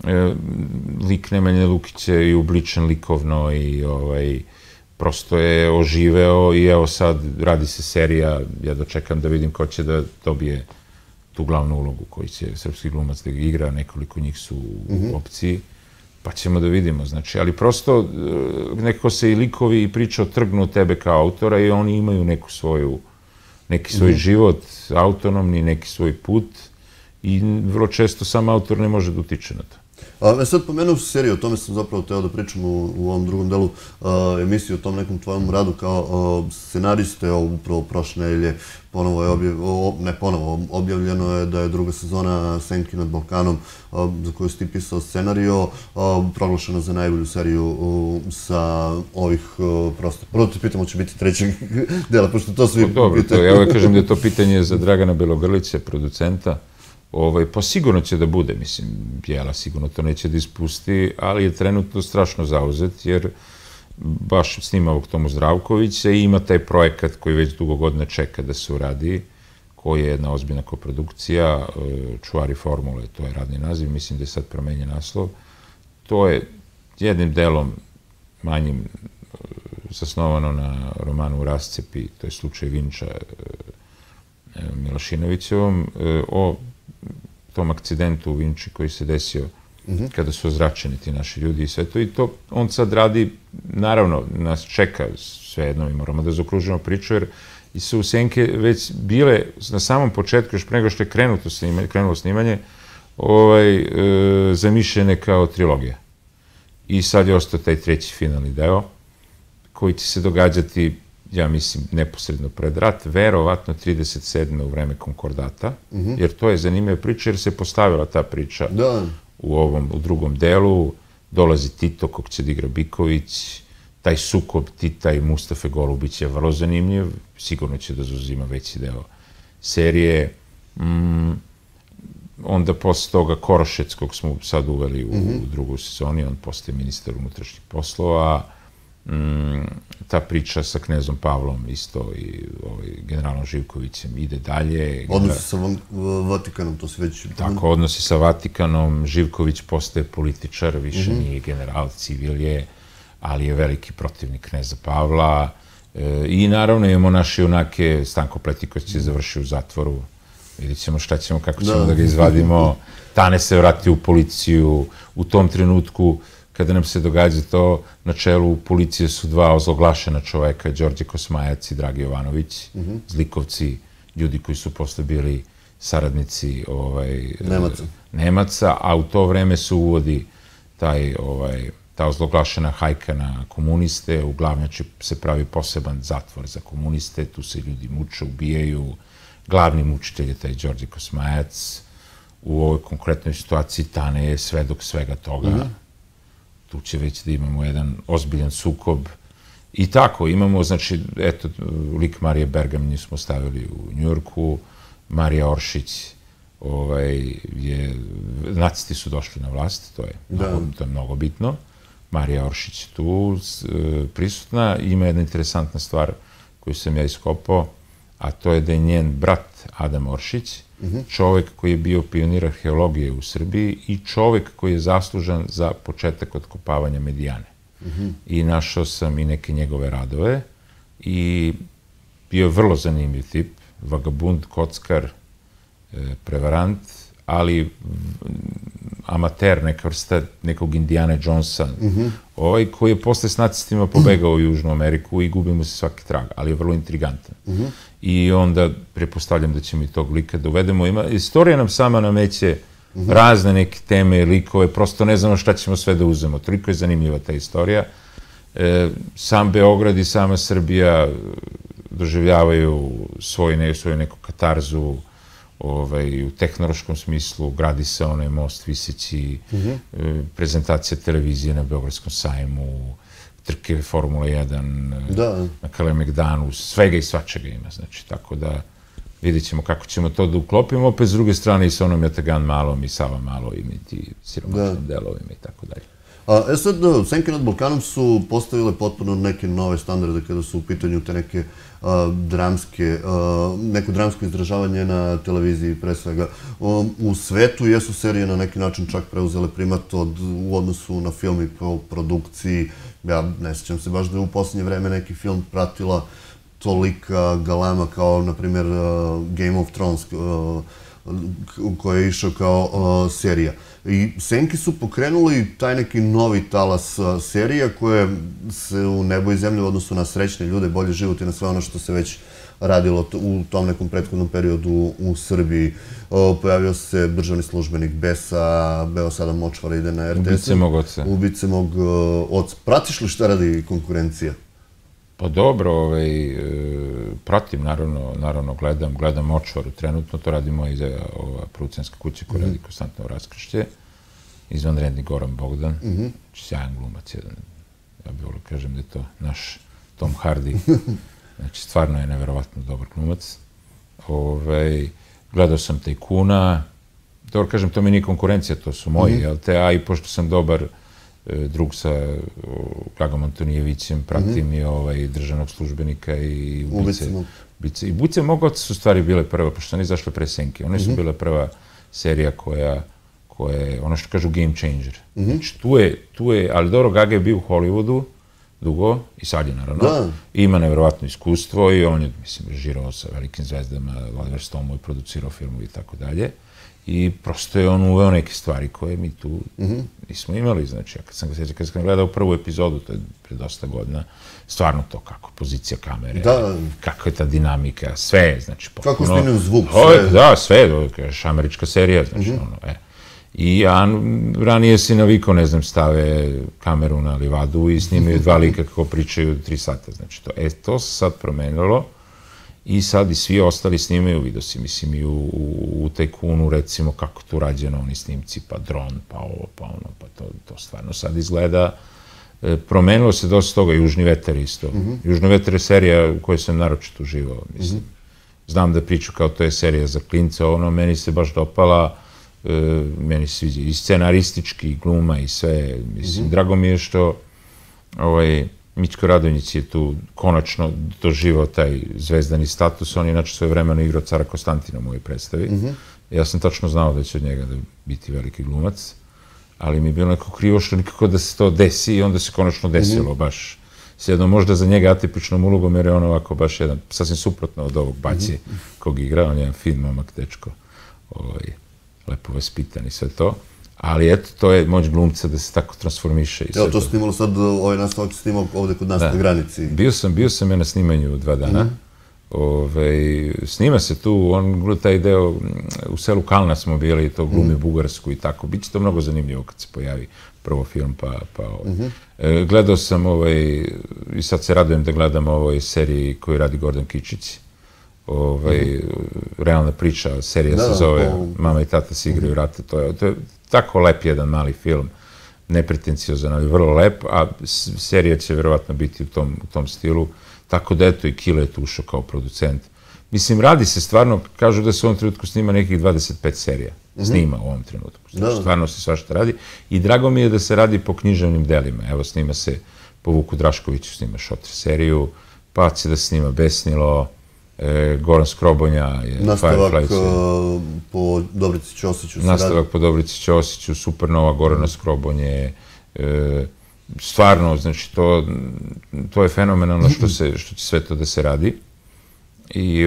[SPEAKER 2] lik Nemanje Lukića i ubličen likovno i prosto je oživeo i evo sad radi se serija, ja dočekam da vidim ko će da dobije tu glavnu ulogu koji će srpski glumac da igra, nekoliko njih su u opciji. Pa ćemo da vidimo, znači, ali prosto nekako se i likovi i priča otrgnu od tebe kao autora i oni imaju neku svoju, neki svoj život, autonomni, neki svoj put i vrlo često sam autor ne može da utiče na to.
[SPEAKER 1] A sad pomenuo si seriju, o tome sam zapravo teo da pričam u ovom drugom delu emisije, o tom nekom tvojom radu kao scenariste, upravo prošle nedelje ponovo je objavljeno, ne ponovo, objavljeno je da je druga sezona Senki nad Balkanom, za koju si ti pisao scenario, proglašena za najbolju seriju sa ovih prostora. Prvo te pitamo, će biti trećeg dela, pošto to svi pitaju.
[SPEAKER 2] Dobro, ja uvek kažem da je to pitanje za Dragana Belogrlića, producenta. Pa sigurno će da bude, mislim, Bijela sigurno to neće da ispusti, ali je trenutno strašno zauzet, jer baš snima ovog Tomu Zdravkovića i ima taj projekat koji već dugo godina čeka da se uradi, koji je jedna ozbiljna koprodukcija, Čuvari formule, to je radni naziv, mislim da je sad promenjen naslov. To je jednim delom manjim zasnovano na romanu Rascepi, to je slučaj Vinča Milošinovićevom, o tom akcidentu u Vinči koji se desio kada su ozračeni ti naši ljudi i sve to. I to on sad radi, naravno, nas čeka, svejedno mi moramo da zaokružimo priču, jer su Senke već bile na samom početku, još pre nego što je krenulo snimanje, zamišljene kao trilogija. I sad je ostao taj treći finalni deo, koji će se događati, ja mislim, neposredno pred rat, verovatno trideset sedme u vreme konkordata, jer to je zanimljiva priča, jer se postavila ta priča u ovom, u drugom delu, dolazi Tito, kog će da igra Biković, taj sukob Tita i Mustafe Golubić je vrlo zanimljiv, sigurno će da zauzima veći deo serije. Onda posle toga Korošec, kog smo sad uveli u drugoj sezoni, on postaje ministar unutrašnjih poslova, ta priča sa knezom Pavlom isto i generalom Živkovićem ide dalje.
[SPEAKER 1] Odnosi sa Vatikanom, to se već...
[SPEAKER 2] Tako, odnosi sa Vatikanom, Živković postaje političar, više nije general, civil je, ali je veliki protivnik kneza Pavla. I naravno imamo naše junake, Stanko Pletiković će završiti u zatvoru, vidjet ćemo šta ćemo, kako ćemo da ga izvadimo. Tane se vrati u policiju, u tom trenutku kada nam se događa to, na čelu policije su dva ozloglašena čoveka, Đorđe Kosmajac i Dragi Jovanović, zlikovci, ljudi koji su posle bili saradnici Nemaca, a u to vreme se uvodi ta ozloglašena hajka na komuniste, u Glavnjači se pravi poseban zatvor za komuniste, tu se ljudi muče, ubijaju, glavni mučitelj je taj Đorđe Kosmajac, u ovoj konkretnoj situaciji Tane je svedok svega toga. Tu će već da imamo jedan ozbiljan sukob. I tako, imamo, znači, eto, lik Marije Bergam nju smo stavili u Njujorku, Marija Oršić je, nacisti su došli na vlast, to je mnogo bitno. Marija Oršić je tu prisutna. Ima jedna interesantna stvar koju sam ja iskopao, a to je da je njen brat Adam Oršić, čovek koji je bio pionir arheologije u Srbiji i čovek koji je zaslužan za početak otkopavanja Medijane. I našao sam i neke njegove radove i bio je vrlo zanimljiv tip, vagabund, kockar, prevarant, ali amater, neka vrsta nekog Indiana Jonesa, ovaj koji je posle s nacistima pobegao u Južnu Ameriku i gubi mu se svaki trag, ali je vrlo intrigantan. I onda prepostavljam da ćemo i tog lika da uvedemo. Istorija nam sama nameće razne neke teme, likove, prosto ne znamo šta ćemo sve da uzemo. Toliko je zanimljiva ta istorija. Sam Beograd i sama Srbija doživljavaju svoju neku katarzu u tehnološkom smislu, gradi se onaj most viseći, prezentacija televizije na Beogradskom sajmu, trke Formule jedan, na Kalemegdanu, svega i svačega ima, znači, tako da vidjet ćemo kako ćemo to da uklopimo, opet s druge strane i sa onom Jatagan Malom i Sava Malo i ti siromašnim delovima i tako dalje.
[SPEAKER 1] E sad, Senke nad Balkanom su postavile potpuno neke nove standarde kada su u pitanju te neke dramske, neko dramsko izražavanje na televiziji pre svega. U svetu jesu serije na neki način čak preuzele primat u odnosu na film i po produkciji. Ja ne sjećam se baš da je u posljednje vreme neki film pratila tolika galama kao, na primjer, Game of Thrones, koja je išao kao serija. I Senki su pokrenuli taj neki novi talas serija koje se u nebo i zemlju u odnosu na srećne ljude, bolji život i na sve ono što se već radilo u tom nekom prethodnom periodu u Srbiji. Pojavio se Državni službenik Besa, Beo sada Močvara ide na er te es.
[SPEAKER 2] Ubice mog oca.
[SPEAKER 1] Ubice mog oca. Pratiš li šta radi konkurencija?
[SPEAKER 2] Pa dobro, pratim, naravno gledam, gledam Močvaru trenutno, to radi moja producenska kuća koja radi konstantno raskršće, izvanredni Goran Bogdan, sjajan glumac jedan, ja bih volio kažem da je to naš Tom Hardy, znači stvarno je neverovatno dobar glumac. Gledao sam Tajkuna, dobro kažem, to mi nije konkurencija, to su moji, a i pošto sam dobar drug sa Gagom Antonijevićem, pratim i državnog službenika i Ubice. I Ubice mog oca su stvari bile prva, pošto oni izašle pre Senke. One su bile prva serija koja je, ono što kažu, game changer. Znači, tu je, ali dobro, Gaga je bio u Hollywoodu dugo, i sad je naravno, ima nevjerovatno iskustvo i on je, mislim, režirao sa velikim zvezdama, Oliver Stone je producirao filmu i tako dalje. I prosto je on uveo neke stvari koje mi tu nismo imali. Znači, ja kad sam ga sjećao, kad sam gledao prvu epizodu, to je pre dosta godina, stvarno to kako, pozicija kamere, kako je ta dinamika, sve, znači, potpuno...
[SPEAKER 1] Kako snimljen zvuk, sve...
[SPEAKER 2] Da, sve, kažeš, američka serija, znači, ono, e. I ja ranije si navikao, ne znam, stave kameru na livadu i snimaju dva lika kako pričaju tri sata, znači, to, e, to se sad promenilo. I sad i svi ostali snimaju, vidio si, mislim, i u Tajkunu, recimo, kako tu rađeno, oni snimci, pa dron, pa ovo, pa ono, pa to stvarno sad izgleda. Promenilo se dosta toga, Južni vetar isto. Južni vetar je serija u kojoj sam naročito uživao, mislim. Znam da priču kao to je serija za klince, ono, meni se baš dopala, meni se sviđa i scenaristički, i gluma, i sve, mislim, drago mi je što, ovaj, Mićko Radonjić je tu konačno doživao taj zvezdani status, on je inače svoje vremeno igrao cara Konstantina u mojoj predstavi. Ja sam tačno znao da će od njega biti veliki glumac, ali mi je bilo neko krivo što nikako da se to desi i onda se konačno desilo baš s jednom možda za njega atipičnom ulogom, jer je on ovako baš jedan, sasvim suprotno od ovog Baće kog igra, on je jedan fin momak, dečko, lepo vaspitan i sve to. Ali eto, to je moć glumca da se tako transformiše.
[SPEAKER 1] Evo, to se snimalo sad, ovaj nastavak se snimao ovde kod nas na granici.
[SPEAKER 2] Bio sam, bio sam ja na snimanju dva dana. Snima se tu, on taj deo, u selu Kalna smo bili i to glumi Bugarsku i tako. Biće to mnogo zanimljivo kad se pojavi prvo film, pa... Gledao sam ovaj, i sad se radujem da gledam ovoj seriji koju radi Gordon Kičić. Realna priča, serija se zove Mama i tata se igraju rata, to je tako lep jedan mali film, nepretenciozan, ali vrlo lep, a serija će vjerovatno biti u tom stilu, tako da eto i Kile je tu ušao kao producent. Mislim, radi se stvarno, kažu da se u ovom trenutku snima nekih dvadeset pet serija, snima u ovom trenutku, stvarno se svašta radi i drago mi je da se radi po književnim delima, evo snima se po Vuku Draškoviću, snima Šotre seriju, pa će da se snima Besnilo, Goran Skrobonja je...
[SPEAKER 1] Nastavak po Dobrici Ćosiću.
[SPEAKER 2] Nastavak po Dobrici Ćosiću, Supernova Gorana Skrobonje. Stvarno, znači, to je fenomenalno što će sve to da se radi. i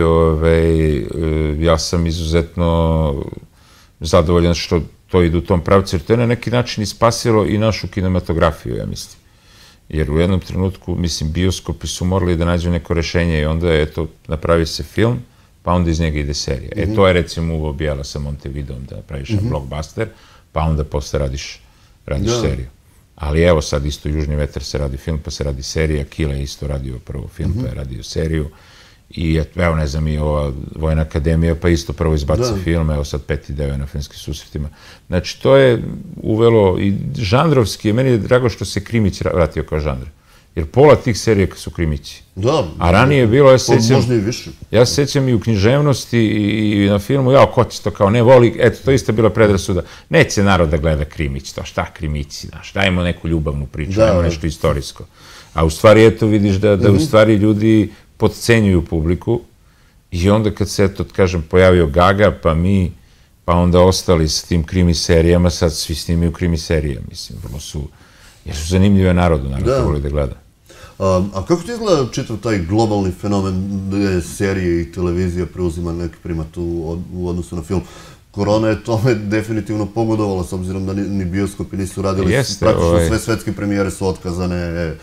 [SPEAKER 2] ja sam izuzetno zadovoljan što to ide u tom pravcu, jer to je na neki način ispasilo i našu kinematografiju, ja mislim. Jer u jednom trenutku, mislim, bioskopi su morali da nađu neko rešenje i onda je to, napravi se film, pa onda iz njega ide serija. E, to je recimo Uvo Bijela sa Montevideom, da praviš jedan blockbuster, pa onda posle radiš seriju. Ali evo sad isto Južni vetar se radi film, pa se radi serija, Kile je isto radio prvo film, pa je radio seriju. I evo, ne znam, i ova Vojna akademija, pa isto prvo izbaca film, evo sad peti deo na filmskim susretima. Znači, to je uvelo i žanrovski, meni je drago što se krimić vratio kao žanr. Jer pola tih serija su krimići.
[SPEAKER 1] Da.
[SPEAKER 2] A ranije je bilo, ja se sećam...
[SPEAKER 1] Možda i više.
[SPEAKER 2] Ja se sećam i u književnosti i na filmu, jao, ko će to kao ne voli, eto, to isto je bila predrasuda. Neće narod da gleda krimić, to šta krimići, znaš, dajmo neku ljubavnu priču, dajmo nešto istorijsko. A u stvari, eto, vidiš da u stvari ljudi podcenjuju publiku i onda kad se, eto, kažem, pojavio Gaga, pa mi, pa onda ostali s tim krimi serijama, sad svi snimaju krimi serije, mislim, vrlo su, jer su zanimljive narodu, narod to voli da gleda.
[SPEAKER 1] A kako ti izgleda čitav taj globalni fenomen gde serije i televizija preuzima neki primat u odnosu na film? Korona je tome definitivno pogodovala, s obzirom da ni bioskopi nisu radili, praktično sve svetske premijere su otkazane.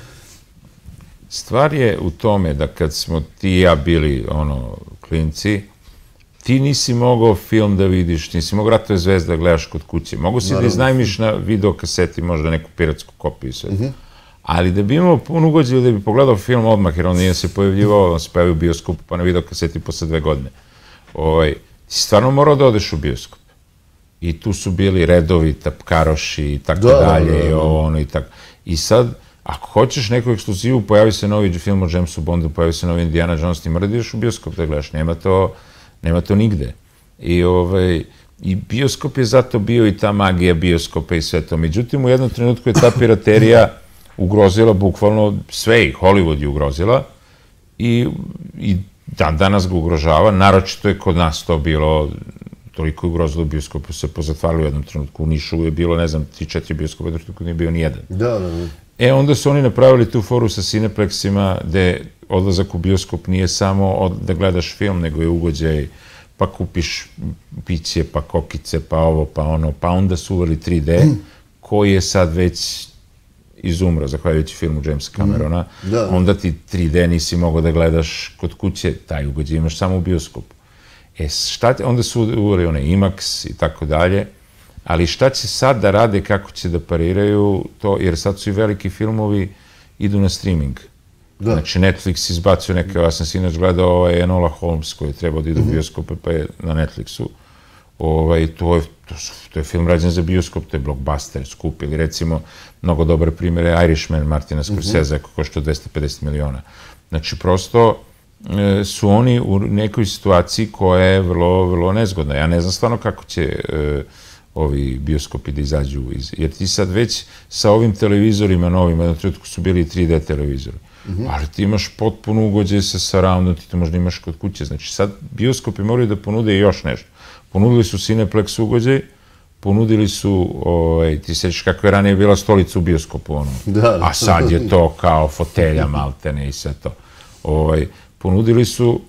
[SPEAKER 2] Stvar je u tome da kad smo ti i ja bili, ono, klinci, ti nisi mogao film da vidiš, nisi mogao Ratove zvezde da gledaš kod kuće. Mogu si da iznajmiš na videokaseti možda neku piratsku kopiju i sve. Ali da bi imao pun ugođaj da bi pogledao film odmah, jer on nije se pojavljivao, on se pojavio u bioskopu pa na videokaseti posle dve godine. Ti stvarno morao da odeš u bioskop. I tu su bili redovi, tapkaroši i tako dalje, i ono i tako. I sad, ako hoćeš neku ekskluzivu, pojavi se novi film o Jamesu Bondu, pojavi se novi Indiana Jones, ti mora da ideš u bioskop da gledaš, nema to nigde. I bioskop je zato bio i ta magija bioskopa i sve to. Međutim, u jednom trenutku je ta piraterija ugrozila bukvalno sve, i Hollywood je ugrozila i dan danas ga ugrožava, naročito je kod nas to bilo toliko ugrozilo bioskopu, se pozatvarili u jednom trenutku, u Nišu je bilo, ne znam, tri četiri bioskopa, u jednom trenutku nije bio nijedan.
[SPEAKER 1] Da, da, da.
[SPEAKER 2] E, onda su oni napravili tu foru sa Cineplexima, gde odlazak u bioskop nije samo da gledaš film, nego je ugođaj, pa kupiš piće, pa kokice, pa ovo, pa ono, pa onda su uveli tri D, koji je sad već izumro, zahvaljujući filmu Jamesa Camerona, onda ti tri D nisi mogao da gledaš kod kuće, taj ugođaj imaš samo u bioskopu. E, šta ti, onda su uveli one IMAX i tako dalje, ali šta će sad da rade, kako će da pariraju to, jer sad su i veliki filmovi idu na streaming. Znači, Netflix izbacio neke, ja sam sinoć gledao ovaj Enola Holmes koji je trebao da ide u bioskope, pa je na Netflixu. To je film rađen za bioskop, to je blockbuster, skup, ili recimo, mnogo dobar primjer je Irishman Martina Scorsese, koji košta dvesta pedeset miliona. Znači, prosto su oni u nekoj situaciji koja je vrlo, vrlo nezgodna. Ja ne znam stvarno kako će ovi bioskopi da izađu, jer ti sad već sa ovim televizorima novima, na trenutku su bili i tri D televizori, ali ti imaš potpuno ugođaj sa surroundom, ti to možda imaš kod kuće. Znači sad bioskopi moraju da ponude i još nešto. Ponudili su Cineplex ugođaj, ponudili su, ti sećaš kako je ranije bila stolica u bioskopu, a sad je to kao fotelja maltene i sve to. Ponudili su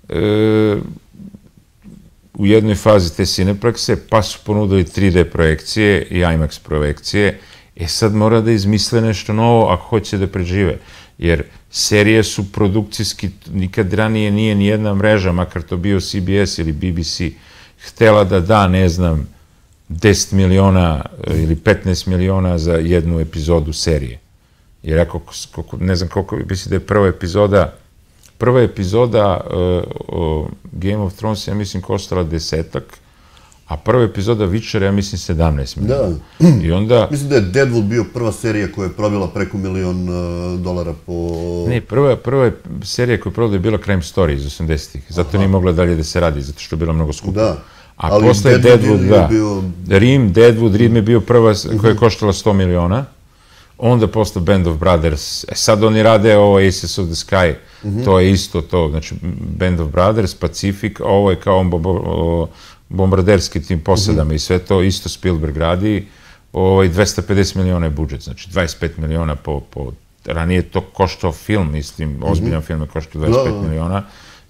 [SPEAKER 2] u jednoj fazi te Cineplexe, pa su ponudili tri D projekcije i IMAX projekcije. E sad mora da izmisle nešto novo ako hoće da prežive. Jer serije su produkcijski, nikad ranije nije ni jedna mreža, makar to bio C B S ili B B C, htela da da, ne znam, deset miliona ili petnaest miliona za jednu epizodu serije. Jer ako, ne znam koliko, mislim da je prva epizoda, prva epizoda Game of Thrones, ja mislim, koštala desetak, a prva epizoda Witchera, ja mislim, sedamnaest miliona.
[SPEAKER 1] Da. Mislim da je Deadwood bio prva serija koja je probila preko milion dolara po...
[SPEAKER 2] Ne, prva serija koja je probila je bila Crime Story iz osamdesetih. Zato nije mogla dalje da se radi, zato što je bila mnogo skupa.
[SPEAKER 1] Da.
[SPEAKER 2] A posle Deadwood, da. Rim, Deadwood, Rim je bio prva koja je koštala sto miliona. Onda posle Band of Brothers. E sad oni rade ovo Aces of the Sky. To je isto to. Znači, Band of Brothers, Pacific, ovo je kao bombarderski tim posadama i sve to. Isto Spielberg radi. dvesta pedeset miliona je budžet. Znači, dvadeset pet miliona po... Ranije to koštao film, mislim, ozbiljan film je koštao dvadeset pet miliona.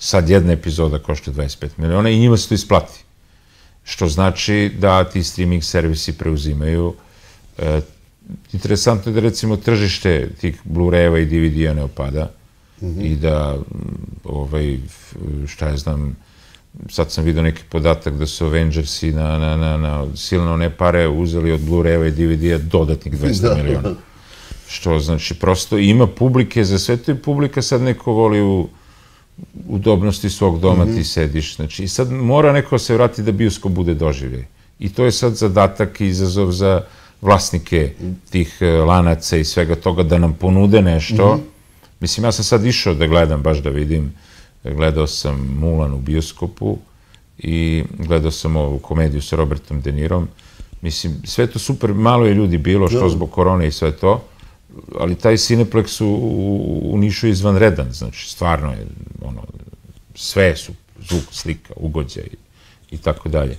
[SPEAKER 2] sad jedna epizoda košta dvadeset pet miliona i njima se to isplati. Što znači da ti streaming servisi preuzimaju. E, interesantno je da recimo tržište tih Blu-rayeva i D V D-a ne opada i da, ovaj, šta ja znam, sad sam vidio neki podatak da su Avengersi na, na, na, na silne one pare uzeli od Blu-rayeva i D V D-a dodatnih dvesta miliona. Što znači, prosto ima publike za sve to i publika sad neko voli u udobnosti svog doma ti sediš. Znači, i sad mora neko se vrati da bioskop bude doživljaj. I to je sad zadatak i izazov za vlasnike tih lanaca i svega toga da nam ponude nešto. Mislim, ja sam sad išao da gledam, baš da vidim, gledao sam Mulan u bioskopu i gledao sam ovu komediju sa Robertom De Nirom. Mislim, sve to super, malo je ljudi bilo, što zbog korone i sve to, ali taj Cineplex u Nišu je izvanredan, znači, stvarno je, ono, sve su, zvuk, slika, ugođaj i tako dalje.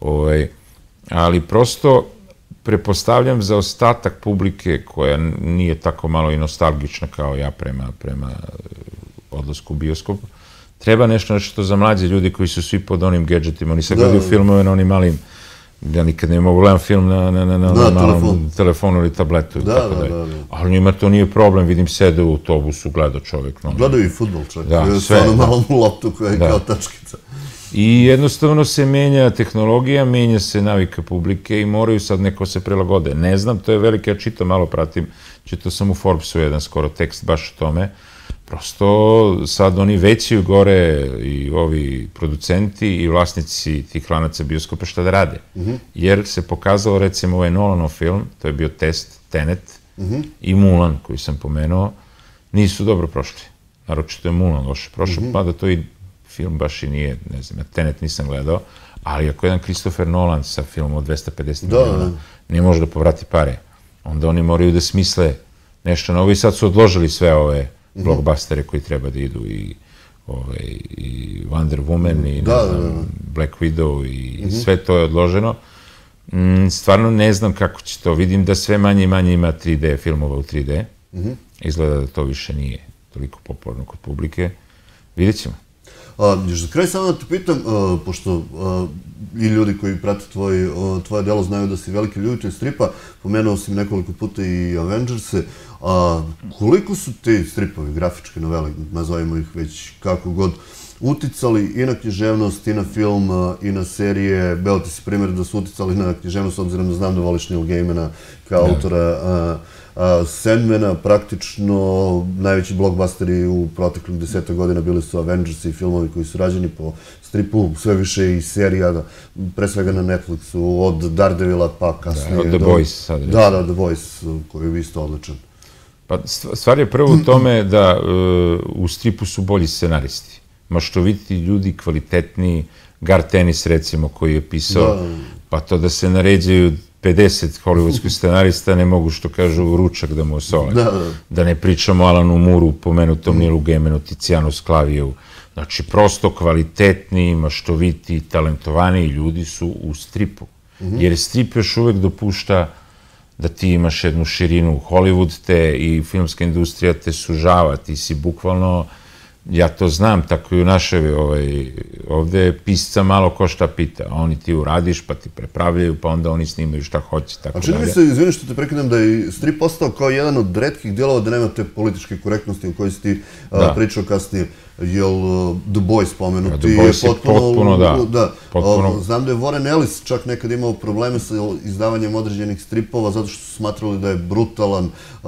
[SPEAKER 2] Ali prosto prepostavljam za ostatak publike koja nije tako malo i nostalgična kao ja prema odlasku u bioskop, treba nešto nešto za mlađe ljudi koji su svi pod onim gadgetima. Oni sad gledaju filmove na onim malim, ja nikad ne mogu gledam film na malom telefonu ili tabletu. Ali njima to nije problem, vidim sede u autobusu, gleda čovjek.
[SPEAKER 1] Gledaju i futbol čak, sa onom malom loptu koja je kao tačkica.
[SPEAKER 2] I jednostavno se menja tehnologija, menja se navika publike i moraju sad neko se prilagode. Ne znam, to je velike, ja čitam, malo pratim, čitao sam u Forbesu jedan skoro tekst baš o tome. Prosto sad oni većaju gore i ovi producenti i vlasnici tih lanaca bioskopa šta da rade. Jer se pokazalo, recimo, ovaj Nolanov film, to je bio test, Tenet, i Mulan, koji sam pomenuo, nisu dobro prošli. Naročito je Mulan loše prošao, pa da to i film baš i nije, ne znam, ja Tenet nisam gledao, ali ako jedan Christopher Nolan sa filmom od dvesta pedeset miliona ne može da povrati pare, onda oni moraju da smisle nešto novo i sad su odložili sve ove blockbustere koji treba da idu i Wonder Woman i Black Widow i sve to je odloženo. Stvarno ne znam kako će to. Vidim da sve manje i manje ima tri D filmova u tri D. Izgleda da to više nije toliko popularno kod publike. Vidjet ćemo.
[SPEAKER 1] Još za kraj samo da te pitam, pošto i ljudi koji prate tvoje delo znaju da si veliki ljubitelj stripa, pomenuo si nekoliko puta i Avengerse, koliko su ti stripovi, grafičke novele, nazovimo ih već kako god, uticali i na književnost, i na film, i na serije? Beo ti si primjer da su uticali na književnost, obzirom da znam da voliš Neil Gaimana kao autora Sandmana. Praktično najveći blockbusteri u proteklih deseta godina bili su Avengersi i filmovi koji su rađeni po stripu, sve više i serija, pre svega na Netflixu, od Daredevila pa kasnije.
[SPEAKER 2] Od The Boys sad.
[SPEAKER 1] Da, da, The Boys, koji je isto odličan.
[SPEAKER 2] Pa stvar je prvo u tome da u stripu su bolji scenaristi. Maštoviti ljudi, kvalitetni, Garth Ennis recimo koji je pisao, pa to da se naređaju pedeset hollywoodskih scenarista ne mogu, što kažu, ručak da mu osole. Da ne pričamo o Alanu Mooru, pomenutom Neilu Gaimanu, Tizianu Sclavijevu. Znači, prosto kvalitetni, maštoviti, talentovani ljudi su u stripu. Jer strip još uvek dopušta da ti imaš jednu širinu. Hollywood te i filmska industrija te sužava. Ti si bukvalno, ja to znam, tako i u našoj ovde pisca malo ko šta pita. Oni ti uradiš, pa ti prepravljaju, pa onda oni snimaju šta hoće, tako dalje.
[SPEAKER 1] A čini mi se, izvini što te prekidam, da je strip postao kao jedan od retkih dijelova da nema te političke korektnosti o kojoj si ti pričao kasnije. Jel The Boys spomenuti?
[SPEAKER 2] The Boys je potpuno, da.
[SPEAKER 1] Znam da je Warren Ellis čak nekad imao probleme sa izdavanjem određenih stripova zato što su smatrali da je brutalan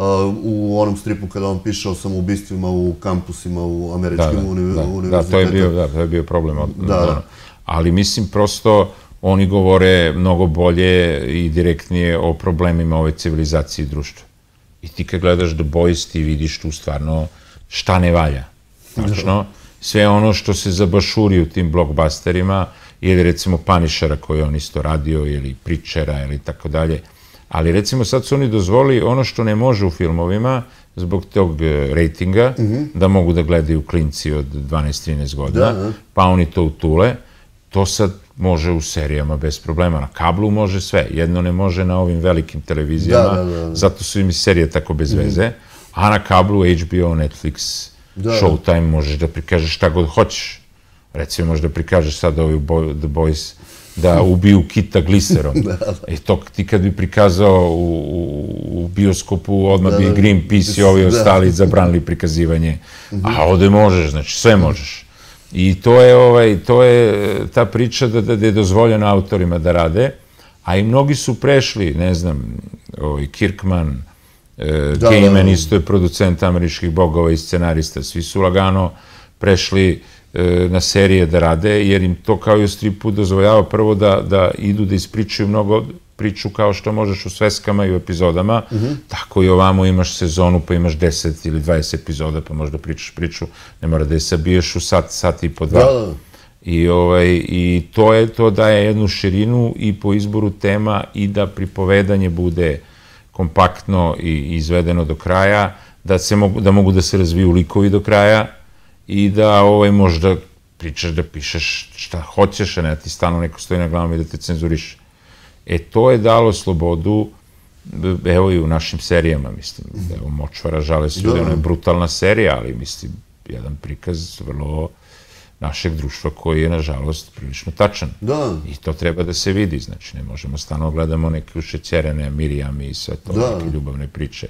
[SPEAKER 1] u onom stripu kada on piše o samoubistvima u kampusima u američkim univerzitetima.
[SPEAKER 2] Da, to je bio problem. Ali mislim, prosto oni govore mnogo bolje i direktnije o problemima ove civilizacije i društva. I ti kad gledaš The Boys ti vidiš tu stvarno šta ne valja. Tačno, sve ono što se zabašuri u tim blockbusterima, ili recimo Punishera koji on isto radio, ili Preachera, ili tako dalje. Ali recimo sad su oni dozvolili ono što ne može u filmovima, zbog tog rejtinga, da mogu da gledaju klinci od dvanaest trinaest godina, pa oni to utule. To sad može u serijama bez problema. Na kablu može sve. Jedno ne može na ovim velikim televizijama, zato su im serije tako bez veze. A na kablu H B O, Netflix, Showtime, možeš da prikažeš šta god hoćeš. Recimo, možda prikažeš sad ovi The Boys da ubiju Kita gliserom. I to ti kad bi prikazao u bioskopu, odmah bi Greenpeace i ovi ostali zabranili prikazivanje. A ovde možeš, znači sve možeš. I to je ta priča da je dozvoljeno autorima da rade, a i mnogi su prešli, ne znam, Kirkman, Gaiman isto je producent Američkih bogova i scenarista, svi su lagano prešli na serije da rade, jer im to kao i u stripu dozvoljava prvo da idu da ispričaju mnogo priču kao što možeš u sveskama i u epizodama, tako i ovamo imaš sezonu pa imaš deset ili dvadeset epizoda pa možda pričaš priču, ne mora da je sabiješ u sat, sat i po dva. I to daje jednu širinu i po izboru tema i da pripovedanje bude kompaktno i izvedeno do kraja, da mogu da se razviju likovi do kraja, i da možda pričaš, da pišeš šta hoćeš, a ne da ti stalno neko stoji na glavom i da te cenzuriš. E, to je dalo slobodu, evo i u našim serijama, mislim, evo Močvara, žale se ljudi, ona je brutalna serija, ali mislim, jedan prikaz vrlo našeg društva koji je, nažalost, prilično tačan. I to treba da se vidi, znači, ne možemo stalno gledamo neke ušećerene Mirjam i sve to, neke ljubavne priče.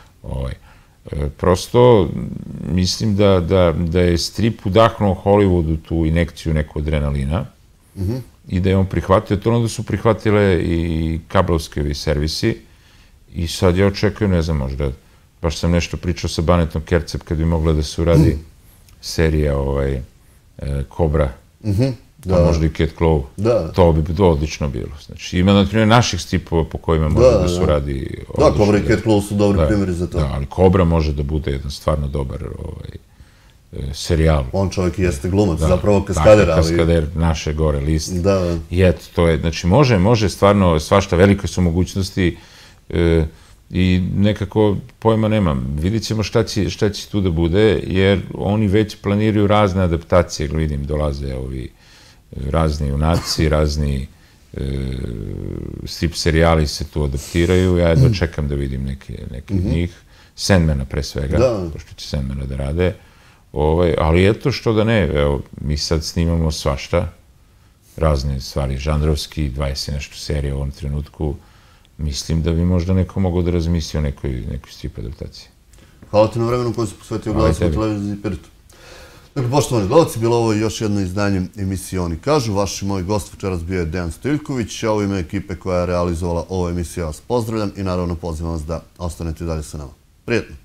[SPEAKER 2] Prosto, mislim da je strip udahnuo Hollywoodu tu injekciju nekog adrenalina i da je on prihvatio. To ono da su prihvatile i kablovske servisi i sad ja očekujem, ne znam, možda, baš sam nešto pričao sa Banetom Kercem kad bi mogla da se uradi serija Kobra, pa možda i Cat Claw, to bi odlično bilo. Znači, ima, na primjer, naših stripova po kojima može da se uradi odlično.
[SPEAKER 1] Da, Kobra i Cat Claw su dobri primjeri za to.
[SPEAKER 2] Da, ali Kobra može da bude jedan stvarno dobar serijal.
[SPEAKER 1] On čovjek jeste glumac, zapravo kaskader.
[SPEAKER 2] Da, kaskader, naše gore list. I eto, to je, znači, može, može stvarno, svašta, velike su mogućnosti i nekako pojma nemam. Vidit ćemo šta će tu da bude, jer oni već planiraju razne adaptacije, vidim, dolaze ovi razni junaci, razni strip serijali se tu adaptiraju, ja jedno čekam da vidim neke od njih, Sandmana pre svega, pošto će Sandmana da rade, ali eto što da ne, evo, mi sad snimamo svašta, razne stvari, žanrovski, dvadeset nešto serije u ovom trenutku, mislim da bi možda neko mogao da razmisli o nekoj strip adaptaciji.
[SPEAKER 1] Hvala ti na vremenu koji se posvetio gledalcima televiziji Piritu. Dakle, poštovani gledalci, bilo ovo još jedno izdanje emisije Oni kažu. Vaš i moj gost večeras bio je Dejan Stojiljković, a u ime ekipe koja je realizovala ovu emisiju vas pozdravljam i naravno pozivam vas da ostanete dalje sa nama. Prijetno!